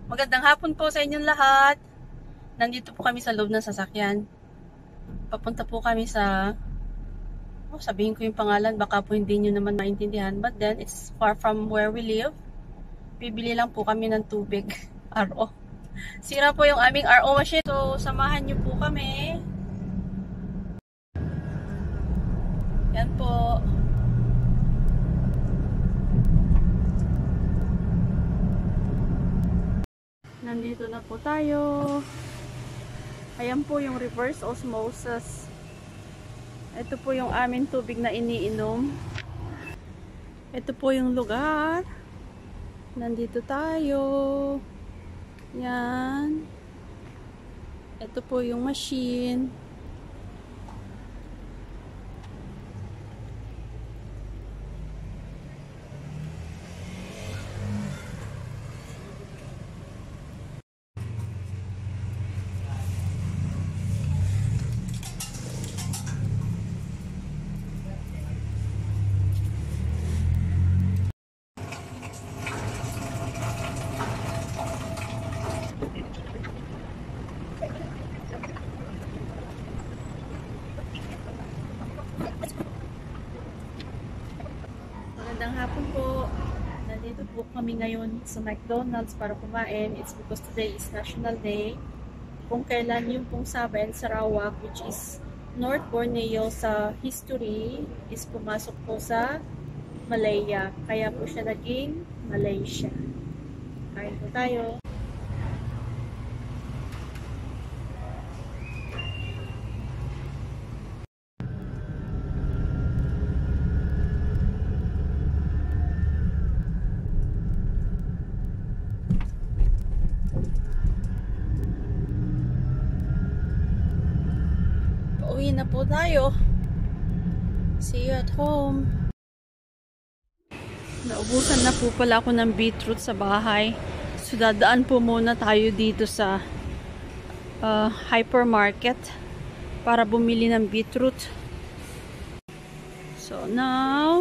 Magandang hapon po sa inyong lahat. Nandito po kami sa loob ng sasakyan. Papunta po kami sa... sabihin ko yung pangalan, baka po hindi nyo naman maintindihan. But then, it's far from where we live. Bibili lang po kami ng tubig. RO. Sira po yung aming RO machine. So, samahan nyo po kami. Yan po. Nandito na po tayo. Ayan po yung reverse osmosis. Ito po yung aming tubig na iniinom. Ito po yung lugar. Nandito tayo. Yan. Ito po yung machine. Magandang hapon po. Nandito po kami ngayon sa McDonald's para kumain. It's because today is National Day. Kung kailan yung pong Sabah and Sarawak, which is North Borneo sa history, is pumasok po sa Malaya. Kaya po siya naging Malaysia. Kain po tayo. Uwi na po tayo. See you at home. Naubusan na po pala ako ng beetroot sa bahay. So dadaan po muna tayo dito sa hypermarket para bumili ng beetroot. So now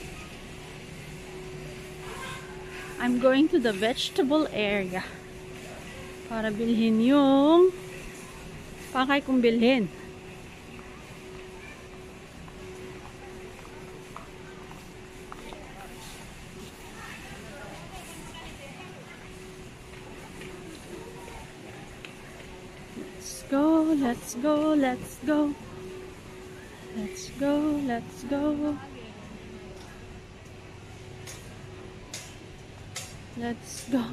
I'm going to the vegetable area para bilhin yung pakay kong bilhin. Let's go, let's go. Let's go, let's go. Let's go.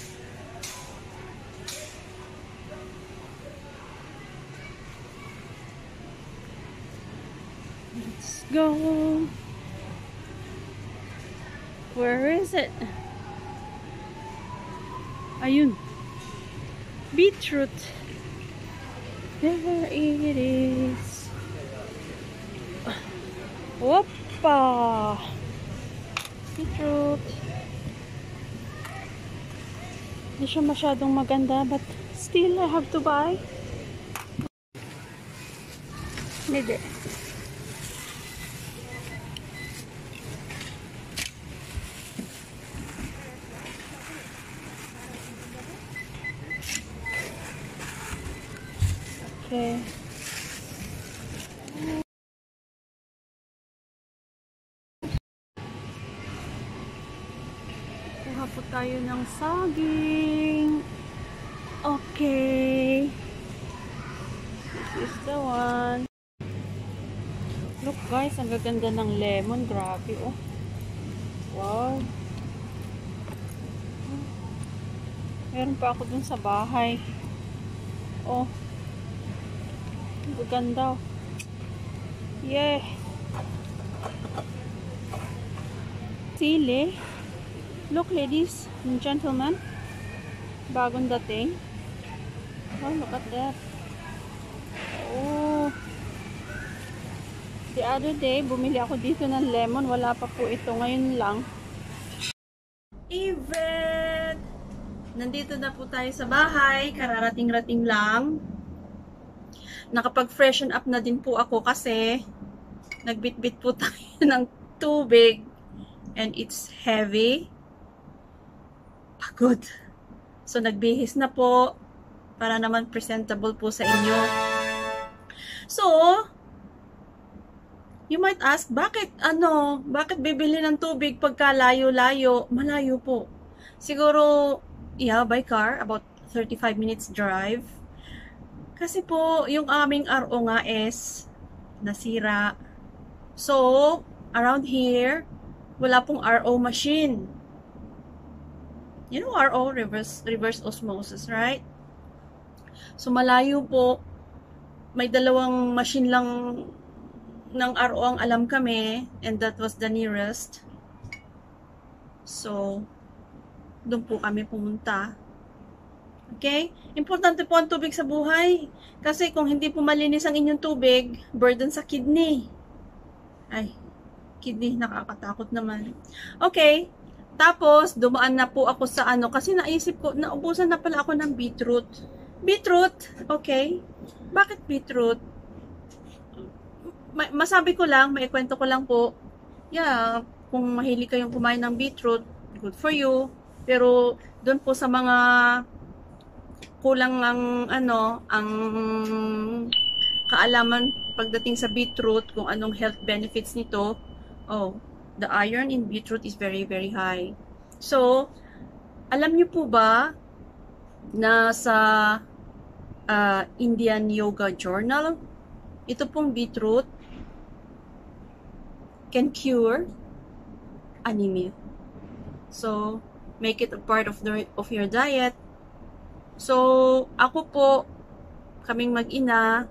Let's go. Where is it? Ayun. Beetroot. There it is. Whoppa! Beetroot. Hindi siya masyadong maganda, but still I have to buy. Hindi. Okay. Kuha po tayo ng saging. Okay. This is the one. Look guys, ang gaganda ng lemon. Grabe oh. Wow. Meron pa ako dun sa bahay. Oh. Ganda. Yeah. Sili. Look ladies and gentlemen. Bagong dating. Oh, look at that. Oh. The other day, bumili ako dito ng lemon. Wala pa po ito. Ngayon lang. Event! Nandito na po tayo sa bahay. Kararating-rating lang. Nakapag-freshen up na din po ako kasi nagbitbit po tayo ng tubig and it's heavy. Pagod. So, nagbihis na po para naman presentable po sa inyo. So, you might ask, bakit bibili ng tubig pagka layo-layo? Malayo po. Siguro, yeah, by car, about 35 minutes drive. Kasi po, yung aming RO nga is nasira. So, around here, wala pong RO machine. You know RO, reverse osmosis, right? So, malayo po. May dalawang machine lang ng RO ang alam kami, and that was the nearest. So, doon po kami pumunta. Okay? Importante po ang tubig sa buhay. Kasi kung hindi po malinis ang inyong tubig, burden sa kidney. Ay, kidney, nakakatakot naman. Okay. Tapos, dumaan na po ako sa kasi naisip ko, naubusan na pala ako ng beetroot. Beetroot? Okay. Bakit beetroot? Masabi ko lang, maikwento ko lang po. Yeah, kung mahilig kayong kumain ng beetroot, good for you. Pero, doon po sa mga kulang ang ang kaalaman pagdating sa beetroot, kung anong health benefits nito. Oh, the iron in beetroot is very, very high. So, alam niyo po ba na sa Indian Yoga Journal, ito pong beetroot can cure anemia. So, make it a part of your diet. So, ako po, kaming mag-ina,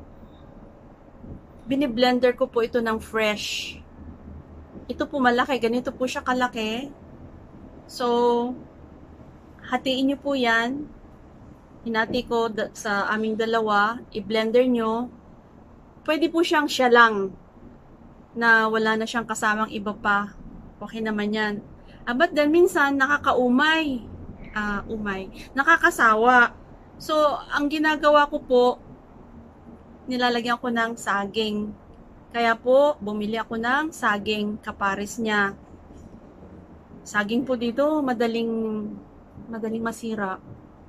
biniblender ko po ito ng fresh. Ito po malaki, ganito po siya kalaki. So, hatiin nyo po yan. Hinati ko sa aming dalawa, i-blender nyo. Pwede po siyang siya lang, na wala na siyang kasamang iba pa. Okay naman yan. But then, minsan, nakakaumay. Nakakasawa. So, ang ginagawa ko po, nilalagyan ko ng saging. Kaya po, bumili ako ng saging, kapares niya. Saging po dito, madaling masira.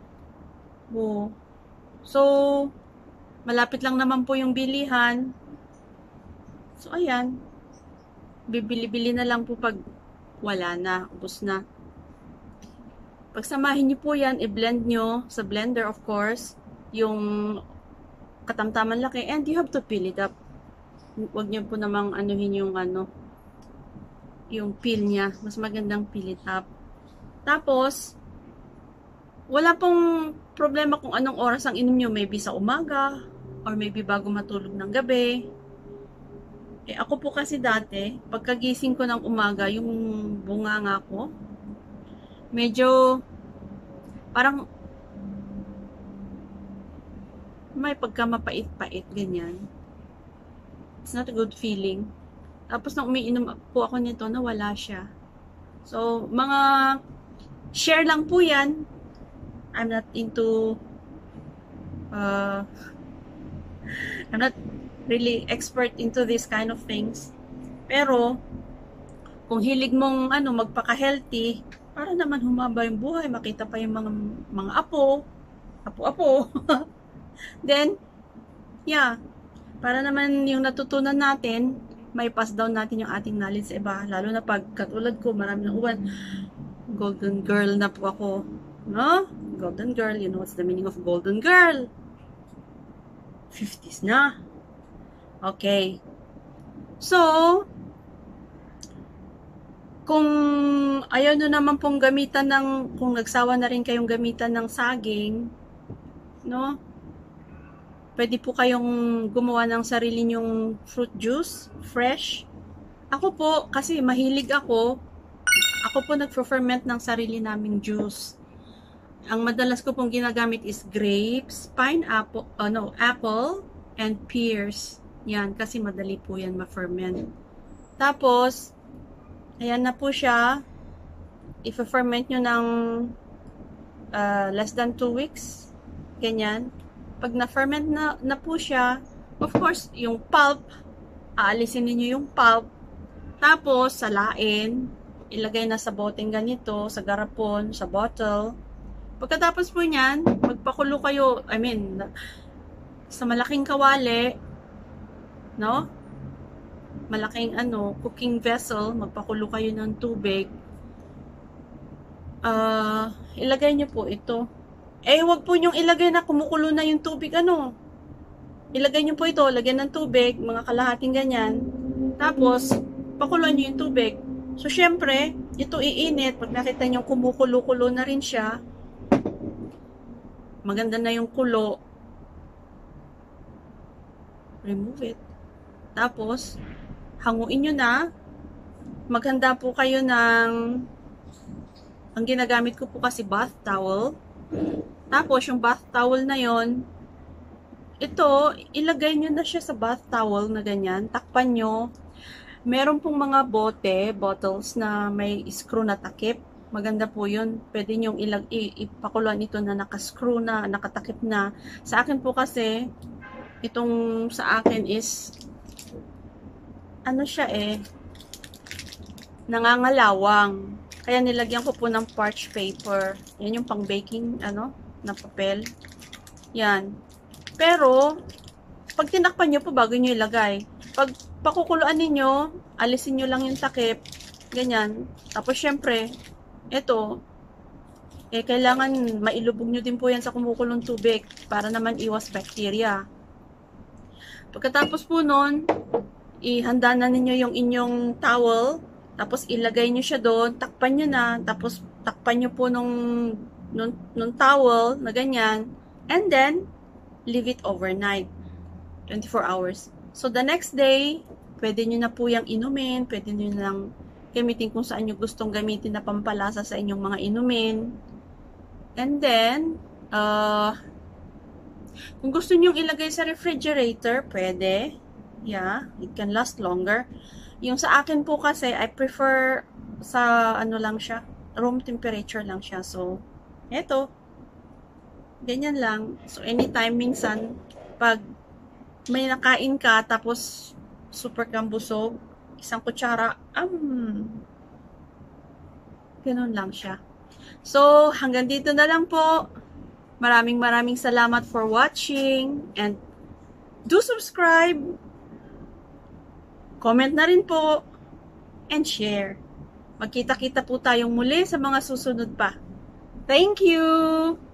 So, malapit lang naman po yung bilihan. So, ayan. Bibili-bili na lang po pag wala na, ubos na. Pagsamahin nyo po yan, i-blend nyo sa blender, of course, yung katamtaman laki, and you have to peel it up. Huwag nyo po namang anuhin yung yung peel niya. Mas magandang peel it up. Tapos, wala pong problema kung anong oras ang inom nyo. Maybe sa umaga, or maybe bago matulog ng gabi. Ako po kasi dati, pagkagising ko ng umaga, yung bunganga ko, medyo, parang, may pagka mapait-pait, ganyan. It's not a good feeling. Tapos nang umiinom po ako nito, nawala siya. So, mga share lang po yan. I'm not into, I'm not really expert into this kind of things. Pero, kung hilig mong magpaka-healthy, para naman humaba yung buhay, makita pa yung mga apo, then, yeah, para naman yung natutunan natin, may pass down natin yung ating knowledge sa iba, lalo na pag katulad ko, marami ng uwan, golden girl na po ako, no? Golden girl, you know what's the meaning of golden girl? 50s na. Okay. So, kung ayaw nyo naman pong gamitan kung nagsawa na rin kayong gamitan ng saging, no? Pwede po kayong gumawa ng sarili nyong fruit juice, fresh. Ako po, kasi mahilig ako po nagpo-ferment ng sarili naming juice. Ang madalas ko pong ginagamit is grapes, pineapple, apple, and pears. Yan, kasi madali po yan ma-ferment. Tapos, ayan na po siya. I-ferment nyo ng less than 2 weeks. Ganyan. Pag na-ferment na po siya, of course, yung pulp, aalisin niyo yung pulp. Tapos, salain. Ilagay na sa boteng ganito, sa garapon, sa bottle. Pagkatapos po niyan, magpakulo kayo, sa malaking kawali, no? Malaking cooking vessel, magpakulo kayo ng tubig. Ilagay niyo po ito. Wag po niyong ilagay na kumukulo na yung tubig, Ilagay niyo po ito, lagyan ng tubig, mga kalahating ganyan. Tapos, pakuluan niyo yung tubig. So, syempre, ito iinit. Pag nakita niyo kumukulo-kulo na rin siya, maganda na yung kulo, remove it. Tapos, hanguin nyo na. Maghanda po kayo ang ginagamit ko po kasi bath towel. Tapos, yung bath towel na yon, ito, ilagay nyo na siya sa bath towel na ganyan. Takpan nyo. Meron pong mga bottles na may screw na takip. Maganda po yun. Pwede nyo ipakuluan ito na nakascrew na, nakatakip na. Sa akin po kasi, itong sa akin is, siya nangangalawang. Kaya nilagyan ko po ng parch paper. Yan yung pang baking, na papel. Yan. Pero, pag tinakpan nyo po bago nyo ilagay. Pag pakukuluan ninyo, alisin nyo lang yung takip. Ganyan. Tapos, syempre, ito, kailangan mailubog nyo din po yan sa kumukulong tubig para naman iwas bacteria. Pagkatapos po nun, ihanda na ninyo yung inyong towel. Tapos, ilagay nyo siya doon. Takpan nyo na. Tapos, takpan nyo po nung towel na ganyan. And then, leave it overnight. 24 hours. So, the next day, pwede nyo na po yung inumin. Pwede nyo na lang gamitin kung saan nyo gustong gamitin na pampalasa sa inyong mga inumin. And then, kung gusto nyo ilagay sa refrigerator, pwede. Yeah, it can last longer. Yung sa akin po kasi, I prefer sa lang siya, room temperature lang siya. So, eto. Ganyan lang. So, anytime minsan, pag may nakain ka, tapos super kang busog, isang kutsara, ganun lang siya. So, hanggang dito na lang po. Maraming salamat for watching. And, do subscribe. Comment na rin po. And share. Magkita-kita po tayong muli sa mga susunod pa. Thank you!